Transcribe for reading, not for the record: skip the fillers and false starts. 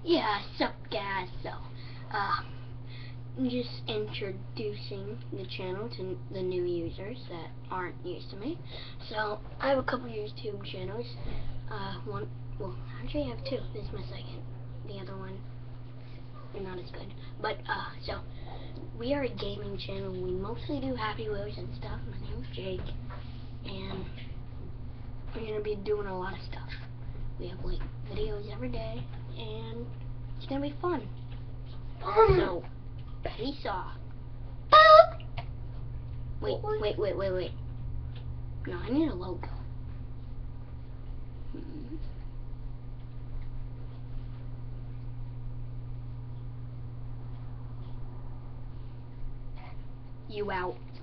Yeah, sup guys, so, I'm just introducing the channel to the new users that aren't used to me. So, I have a couple YouTube channels, actually I have two. This is my second. The other one, not as good. But, so, we are a gaming channel. We mostly do Happy Wheels and stuff. My name's Jake, and we're gonna be doing a lot of stuff. We have, like, videos every day, and it's gonna be fun. So, peace off. Wait. No, I need a logo. You out.